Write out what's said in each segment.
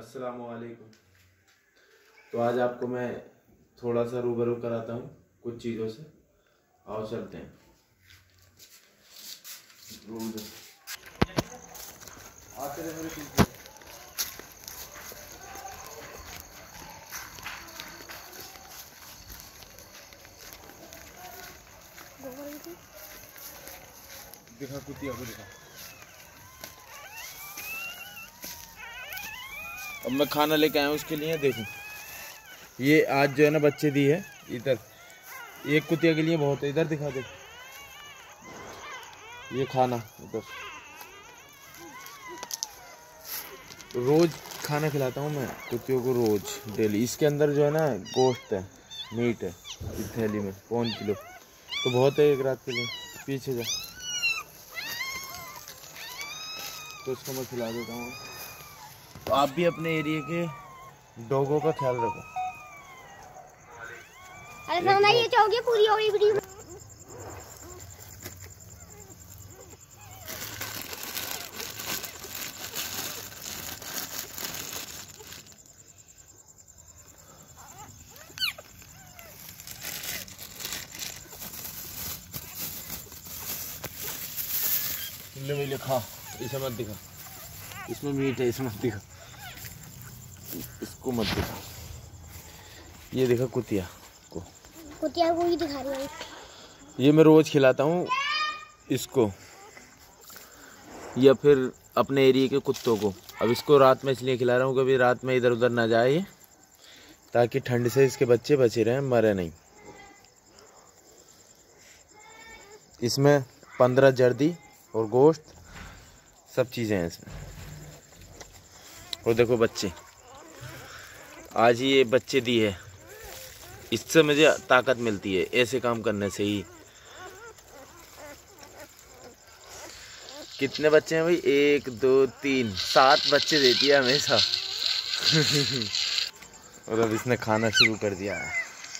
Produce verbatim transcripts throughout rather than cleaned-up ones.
अस्सलामुअलैकुम। तो आज आपको मैं थोड़ा सा रूबरू कराता हूँ कुछ चीज़ों से। आओ चलते हैं। आते रहे मेरे पीछे। दिखा कुतिया को दिखा। अब मैं खाना लेके आया हूँ उसके लिए। देखो ये आज जो है ना बच्चे दी है। इधर एक कुतिया के लिए बहुत है। इधर दिखा दे ये खाना। इधर रोज खाना खिलाता हूँ मैं कुतियों को, रोज डेली। इसके अंदर जो है ना गोश्त है, मीट है इस थैली में, पौन किलो तो बहुत है एक रात के लिए। पीछे जा तो इसको मैं खिला देता हूँ। तो आप भी अपने एरिया के डॉगों का ख्याल रखो। अरे ये चाहोगे पूरी हो गई वीडियो। ले ले खा, इसे मत दिखा, इसमें मीट है, इसे मत दिखा, इसको मत दिखा। ये देखा कुतिया को, कुतिया को ही दिखा रही है। ये मैं रोज खिलाता हूँ इसको या फिर अपने एरिया के कुत्तों को। अब इसको रात में इसलिए खिला रहा हूँ कभी रात में इधर उधर ना जाए, ताकि ठंड से इसके बच्चे बचे रहें, मरे नहीं। इसमें पंद्रह जर्दी और गोश्त सब चीज़ें हैं इसमें। और देखो बच्चे, आज ही ये बच्चे दी है। इससे मुझे ताकत मिलती है ऐसे काम करने से ही। कितने बच्चे हैं भाई? एक दो तीन सात बच्चे देती है हमेशा। और अब इसने खाना शुरू कर दिया है।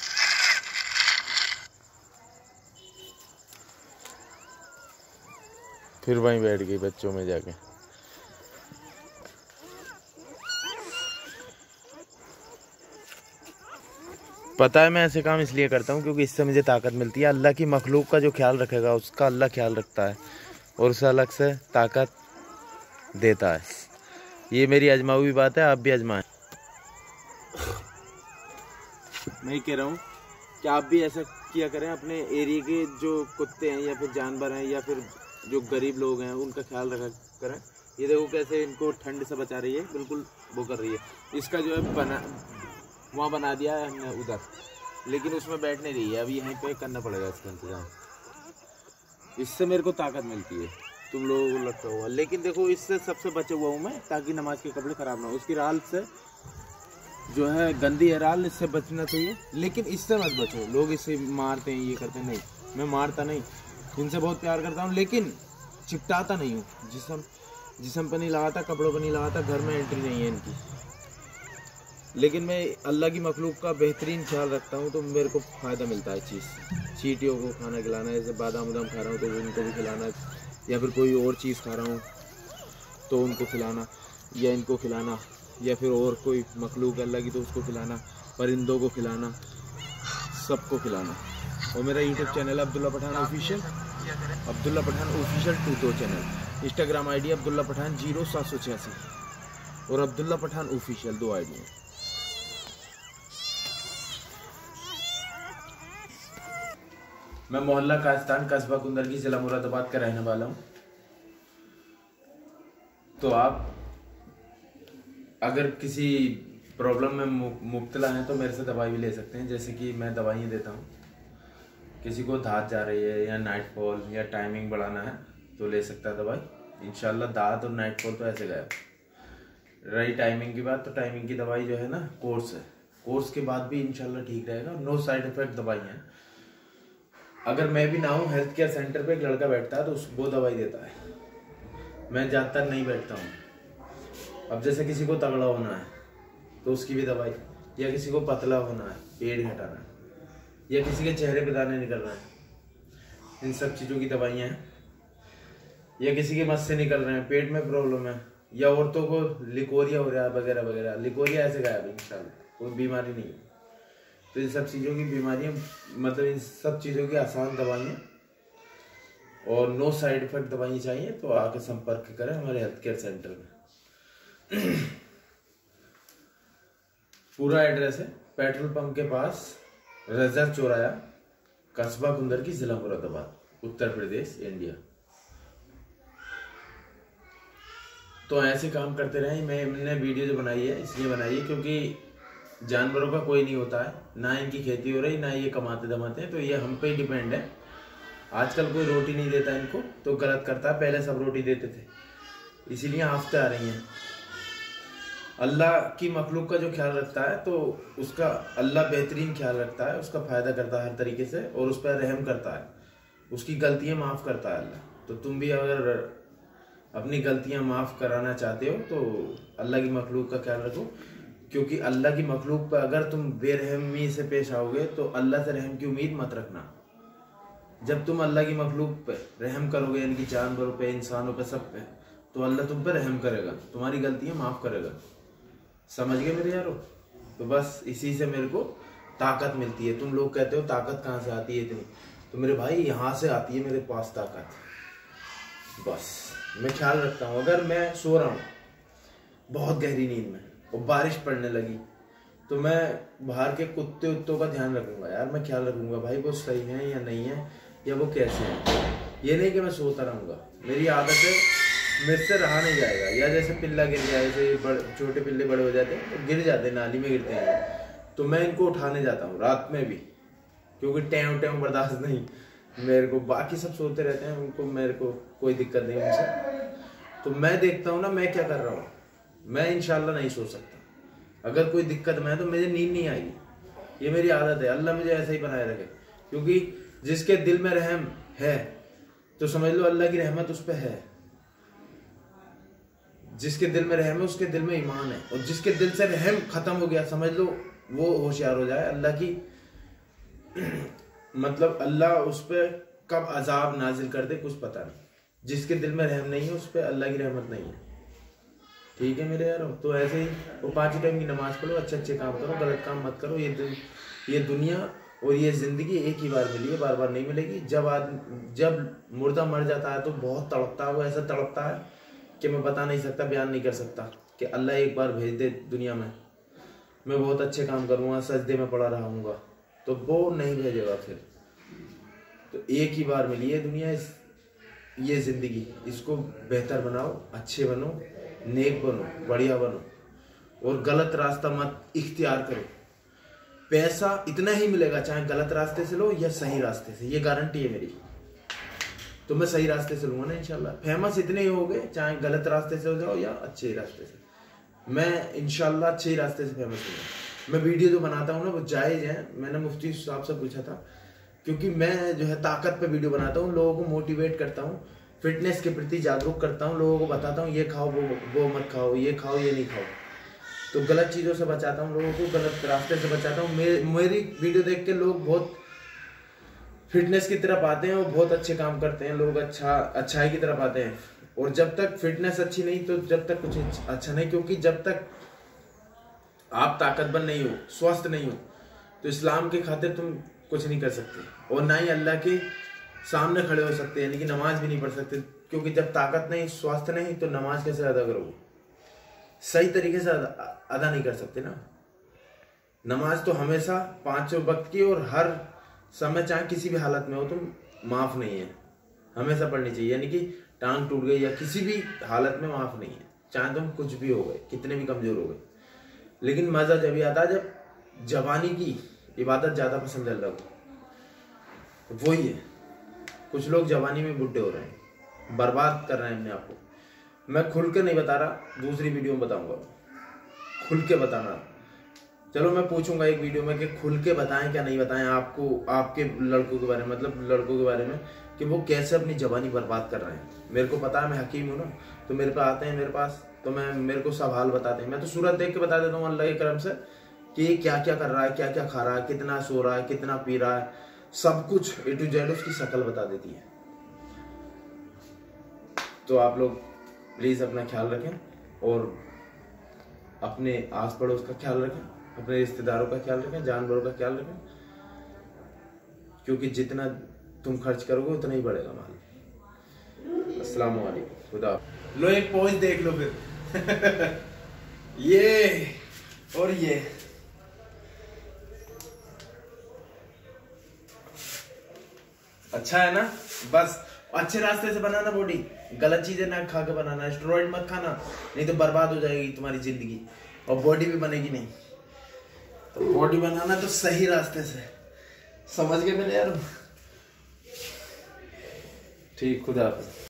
फिर वहीं बैठ गई बच्चों में जाके। पता है मैं ऐसे काम इसलिए करता हूँ क्योंकि इससे मुझे ताकत मिलती है। अल्लाह की मखलूक का जो ख्याल रखेगा उसका अल्लाह ख्याल रखता है और उसे अलग से ताकत देता है। ये मेरी आजमाई हुई बात है, आप भी आजमाएं। मैं कह रहा हूँ कि आप भी ऐसा किया करें। अपने एरिया के जो कुत्ते हैं या फिर जानवर हैं या फिर जो गरीब लोग हैं उनका ख्याल रखा करें। ये देखो कैसे इनको ठंड से बचा रही है, बिल्कुल वो कर रही है। इसका जो है बना वहाँ बना दिया है हमने उधर, लेकिन उसमें बैठ नहीं रही है। अभी यहीं पे करना पड़ेगा इसका इंतजाम। इससे मेरे को ताकत मिलती है, तुम लोगों को लगता होगा। लेकिन देखो इससे सबसे बचा हुआ हूँ मैं, ताकि नमाज के कपड़े खराब ना हो। उसकी राल से जो है गंदी है राल, इससे बचना चाहिए। लेकिन इससे मत बचो। लोग इससे मारते हैं, ये करते हैं। नहीं, मैं मारता नहीं, इनसे बहुत प्यार करता हूँ, लेकिन चिपटाता नहीं हूँ। जिसम जिसम पर नहीं लगाता, कपड़ों पर नहीं लगाता, घर में एंट्री नहीं है इनकी। लेकिन मैं अल्लाह की मखलूक का बेहतरीन ख्याल रखता हूँ, तो मेरे को फ़ायदा मिलता है चीज़। चींटियों को खाना खिलाना, जैसे बादाम वादाम खा रहा हूँ तो उनको भी खिलाना, या फिर कोई और चीज़ खा रहा हूँ तो उनको खिलाना, या इनको खिलाना, या फिर और कोई मखलूक अल्लाह की तो उसको खिलाना, परिंदों को खिलाना, सबको खिलाना। और मेरा यूट्यूब चैनल है Abdullah Pathan official, Abdullah Pathan official two दो channel. Instagram ID Abdullah Pathan zero सात सौ छियासी और अब्दुल्ला पठान ऑफिशियल, दो आईडी है। मैं मोहल्ला कास्तान, कस्बा कुंदरगी, जिला मुरादाबाद का रहने वाला हूँ। तो आप अगर किसी प्रॉब्लम में मुब्तला हैं तो मेरे से दवाई भी ले सकते हैं। जैसे कि मैं दवाइयाँ देता हूँ। किसी को दाँत जा रही है या नाइट फॉल या टाइमिंग बढ़ाना है तो ले सकता है दवाई। इंशाल्लाह दाँत और नाइट फॉल तो ऐसे गए। रही टाइमिंग की बात, तो टाइमिंग की दवाई जो है ना कोर्स है, कोर्स के बाद भी इंशाल्लाह ठीक रहेगा। नो साइड इफेक्ट दवाई है। अगर मैं भी ना हूँ, हेल्थ केयर सेंटर पे एक लड़का बैठता है तो उस वो दवाई देता है। मैं ज़्यादातर नहीं बैठता हूँ। अब जैसे किसी को तगड़ा होना है तो उसकी भी दवाई, या किसी को पतला होना है, पेट घटाना है, या किसी के चेहरे पे दाने निकल रहे हैं, इन सब चीज़ों की दवाइयाँ हैं। या किसी के मस्से निकल रहे हैं, पेट में प्रॉब्लम है, या औरतों को लिकोरिया हो रहा है वगैरह वगैरह, लिकोरिया ऐसे गायब इंशाल्लाह, कोई बीमारी नहीं है। तो इन सब चीज़ों की बीमारियाँ, मतलब इन सब चीज़ों की आसान दवाइयाँ और नो साइड इफेक्ट दवाइयाँ चाहिए तो आके संपर्क करें हमारे हेल्थ केयर सेंटर में। पूरा एड्रेस है पेट्रोल पंप के पास, रजा चौराया, कस्बा कुंदर की, जिला मुरादाबाद, उत्तर प्रदेश, इंडिया। तो ऐसे काम करते रहे। मैं मैंने वीडियो जो बनाई है इसलिए बनाई है क्योंकि जानवरों का कोई नहीं होता है, ना इनकी खेती हो रही, ना ये कमाते दमाते हैं, तो ये हम पे ही डिपेंड है। आजकल कोई रोटी नहीं देता इनको तो गलत करता है, पहले सब रोटी देते थे, इसीलिए आफतें आ रही हैं। अल्लाह की मखलूक का जो ख्याल रखता है तो उसका अल्लाह बेहतरीन ख्याल रखता है, उसका फ़ायदा करता है हर तरीके से और उस पर रहम करता है, उसकी गलतियां माफ़ करता है अल्लाह। तो तुम भी अगर अपनी गलतियां माफ़ कराना चाहते हो तो अल्लाह की मखलूक का ख्याल रखो, क्योंकि अल्लाह की मखलूक पर अगर तुम बेरहमी से पेश आओगे तो अल्लाह से रहम की उम्मीद मत रखना। जब तुम अल्लाह की मखलूक पे रहम करोगे, यानी कि जानवरों पे, इंसानों पे, सब पे, तो अल्लाह तुम पे रहम करेगा, तुम्हारी गलतियां माफ़ करेगा। समझ गए मेरे यारो? तो बस इसी से मेरे को ताकत मिलती है। तुम लोग कहते हो ताकत कहाँ से आती है इतनी, तो मेरे भाई यहाँ से आती है मेरे पास ताकत। बस मैं ख्याल रखता हूँ, अगर मैं सो रहा हूँ बहुत गहरी नींद में और बारिश पड़ने लगी तो मैं बाहर के कुत्ते उत्तों का ध्यान रखूंगा यार, मैं ख्याल रखूंगा भाई वो सही है या नहीं है, या वो कैसे है। ये नहीं कि मैं सोता रहूँगा, मेरी आदत है, मेरे से रहा नहीं जाएगा। या जैसे पिल्ला गिर जाए, जैसे छोटे पिल्ले बड़े हो जाते हैं तो गिर जाते हैं, नाली में गिरते हैं, तो मैं इनको उठाने जाता हूँ रात में भी, क्योंकि टेम टेम बर्दाश्त नहीं मेरे को। बाकी सब सोते रहते हैं, उनको मेरे को कोई दिक्कत नहीं उनसे। तो मैं देखता हूँ ना मैं क्या कर रहा हूँ, मैं इंशाल्लाह नहीं सो सकता। अगर कोई दिक्कत में है तो मुझे नींद नहीं आएगी, ये मेरी आदत है। अल्लाह मुझे ऐसा ही बनाए रखे, क्योंकि जिसके दिल में रहम है तो समझ लो अल्लाह की रहमत उस पर है। जिसके दिल में रहम है उसके दिल में ईमान है, और जिसके दिल से रहम खत्म हो गया समझ लो वो होशियार हो जाए। अल्लाह की मतलब अल्लाह उस पर कब अजाब नाजिल कर दे कुछ पता नहीं। जिसके दिल में रहम नहीं है उस पर अल्लाह की रहमत नहीं है। ठीक है मेरे यारो? तो ऐसे ही वो पाँच टाइम की नमाज पढ़ो, अच्छे अच्छे काम करो, गलत काम मत करो। ये दु, ये दुनिया और ये जिंदगी एक ही बार मिली है, बार बार नहीं मिलेगी। जब आदमी जब मुर्दा मर जाता है तो बहुत तड़पता है, वो ऐसा तड़पता है कि मैं बता नहीं सकता, बयान नहीं कर सकता, कि अल्लाह एक बार भेज दे दुनिया में, मैं बहुत अच्छे काम करूँगा, सजदे में पड़ा रहूँगा, तो वो नहीं भेजेगा फिर। तो एक ही बार मिली है दुनिया, इस ये ज़िंदगी, इसको बेहतर बनाओ, अच्छे बनो, नेक बनो, बढ़िया बनो, और गलत रास्ता मत इख्तियार करो। पैसा इतना ही मिलेगा चाहे गलत रास्ते से लो या सही रास्ते से, ये गारंटी है मेरी। तो मैं सही रास्ते से लूँगा ना इंशाल्लाह। फेमस इतने ही हो गए, चाहे गलत रास्ते से हो जाओ या अच्छे रास्ते से, मैं इंशाल्लाह अच्छे ही रास्ते से फेमस हूँगा। मैं वीडियो जो बनाता हूँ ना वो जायज़ है। मैंने मुफ्ती साहब से पूछा था, क्योंकि मैं जो है ताकत पे वीडियो बनाता हूँ, लोगों को मोटिवेट करता हूँ, फिटनेस के प्रति जागरूक करता हूँ, लोगों को बताता हूँ ये खाओ वो वो मत खाओ, ये खाओ ये नहीं खाओ। तो गलत चीज़ों से बचाता हूँ लोगों को, गलत रास्ते से बचाता हूँ। मे, मेरी वीडियो देख के लोग बहुत फिटनेस की तरफ आते हैं और बहुत अच्छे काम करते हैं, लोग अच्छा अच्छाई की तरफ आते हैं। और जब तक फिटनेस अच्छी नहीं तो जब तक कुछ अच्छा नहीं, क्योंकि जब तक आप ताकतवर नहीं हो, स्वस्थ नहीं हो, तो इस्लाम के खातिर तुम कुछ नहीं कर सकते, और ना ही अल्लाह के सामने खड़े हो सकते, यानी कि नमाज भी नहीं पढ़ सकते। क्योंकि जब ताकत नहीं, स्वास्थ्य नहीं, तो नमाज कैसे अदा करोगे? सही तरीके से अदा नहीं कर सकते ना। नमाज तो हमेशा पांचों वक्त की और हर समय, चाहे किसी भी हालत में हो तुम, माफ नहीं है, हमेशा पढ़नी चाहिए। यानी कि टांग टूट गई या किसी भी हालत में माफ नहीं है, चाहे तुम कुछ भी हो गए, कितने भी कमजोर हो गए। लेकिन मजा जब आता है जब जवानी की इबादत ज्यादा पसंद है लोग, तो वही है। कुछ लोग जवानी में बुढ़े हो रहे हैं, बर्बाद कर रहे हैं अपने आप को। मैं खुल के नहीं बता रहा, दूसरी वीडियो में बताऊंगा, खुल के बताना। चलो मैं पूछूंगा एक वीडियो में कि खुल के बताएं क्या नहीं बताएं आपको, आपके लड़कों के बारे में, मतलब लड़कों के बारे में, कि वो कैसे अपनी जवानी बर्बाद कर रहे हैं। मेरे को पता है, मैं हकीम हूँ ना, तो मेरे पे आते हैं मेरे पास, तो मैं मेरे को सब हाल बताते हैं। मैं तो सूरत देख के बता देता हूँ अल्लाह के करम से कि क्या क्या कर रहा है, क्या क्या खा रहा है, कितना सो रहा है, कितना पी रहा है, सब कुछ ए टू जेड उसकी शक्ल बता देती है। तो आप लोग प्लीज अपना ख्याल रखें, और अपने आस पड़ोस का ख्याल रखें, अपने रिश्तेदारों का ख्याल रखें, जानवरों का ख्याल रखें, क्योंकि जितना तुम खर्च करोगे उतना ही बढ़ेगा माल। अस्सलाम वालेकुम, खुदा। लो एक पोज देख लो फिर। ये और ये अच्छा है ना। बस अच्छे रास्ते से बनाना बॉडी, गलत चीजें ना खा के बनाना, स्टेरॉइड मत खाना, नहीं तो बर्बाद हो जाएगी तुम्हारी जिंदगी और बॉडी भी बनेगी नहीं। तो बॉडी बनाना तो सही रास्ते से, समझ गए मेरे यार। ठीक, खुदा हाफिज़।